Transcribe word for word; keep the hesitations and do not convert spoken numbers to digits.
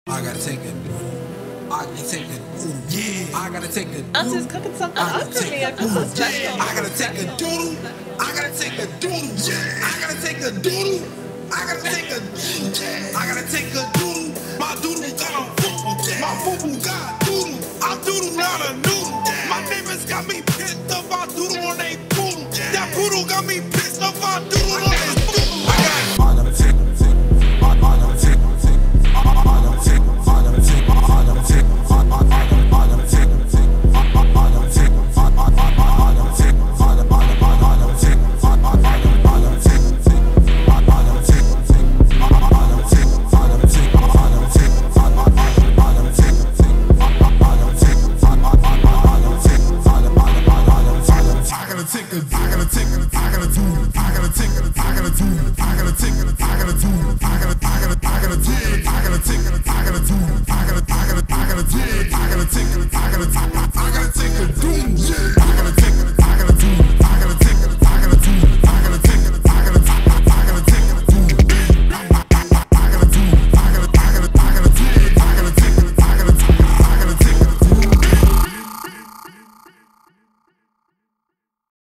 I gotta take it. I gotta take it. Ooh, yeah. I gotta take it. I'm just cooking something up for me. I feel so special. I gotta take a doodle. I gotta take a doodle. Yeah. I gotta take a doodle. I gotta take a doodle. Yeah. I gotta take a doodle. My doodle got a football. My football got doodle. I'm doodle, not a noodle. My neighbors got me pissed off. I doodle on they poodle. That poodle got me pissed off. I doodle on his